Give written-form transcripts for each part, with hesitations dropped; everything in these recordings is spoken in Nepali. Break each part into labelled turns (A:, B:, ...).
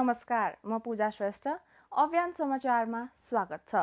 A: नमस्कार, म पूजा श्रेष्ठ। अभियान समाचारमा स्वागत छ।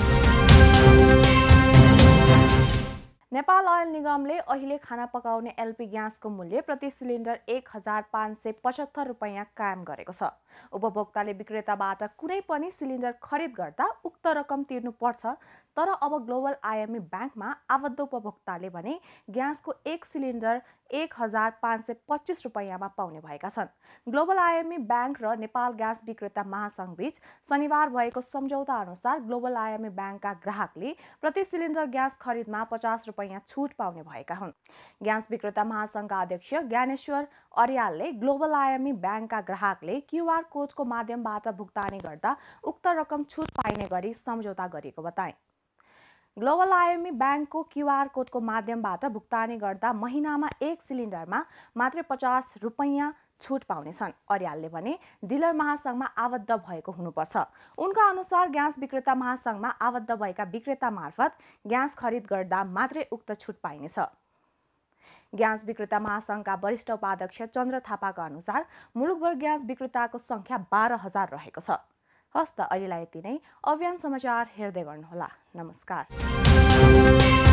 A: नेपाल ओयल निगमले अहिले खाना पकाउने एलपी ग्यासको मूल्य प्रति सिलिन्डर 1575 रुपैयाँ कायम गरेको छ। उपभोक्ताले विक्रेताबाट कुनै पनि सिलिन्डर खरिद गर्दा उक्त रकम तिर्नुपर्छ, तर अब ग्लोबल आईएमई ब्याङ्कमा आबद्ध उपभोक्ताले भने ग्यासको एक सिलिन्डर 1525 रुपैयाँमा पाउने भएका छन्। ग्लोबल आईएमई ब्याङ्क र नेपाल ग्यास विक्रेता महासंघ बीच शनिबार भएको सम्झौता अनुसार ग्लोबल आईएमई ब्याङ्कका ग्राहकले प्रति सिलिन्डर ग्यास खरिदमा 50 रुपैयाँ छुट पाउने भएका हुन्। ग्यास विक्रेता महासंघका अध्यक्ष ज्ञानेश्वर अर्यालले ग्लोबल आईएमई ब्याङ्कका ग्राहकले क्यूआर कोडको माध्यमबाट भुक्तानी गर्दा उक्त रकम छुट पाइने गरी सम्झौता गरिएको बताए। ग्लोबल आईएमई ब्याङ्कको क्यूआर कोडको माध्यमबाट भुक्तानी गर्दा महिनामा एक सिलिन्डरमा मात्र 50 रुपैयाँ छुट पाउनेछन्। अर्यालले भने डिलर महासंघमा आबद्ध भएको हुनुपर्छ। उनका अनुसार ग्यास विक्रेता महासंघमा आबद्ध भएका विक्रेता मार्फत ग्यास खरिद गर्दा मात्रै उक्त छुट पाइनेछ। ग्यास विक्रेता महासंघका वरिष्ठ उपाध्यक्ष चन्द्र थापाका अनुसार मुलुकभर ग्यास विक्रेताको संख्या 12,000 रहेको छ। हस्त अहिलेलाई यति नै। अभियान समाचार हेर्दै गर्नुहोला। नमस्कार।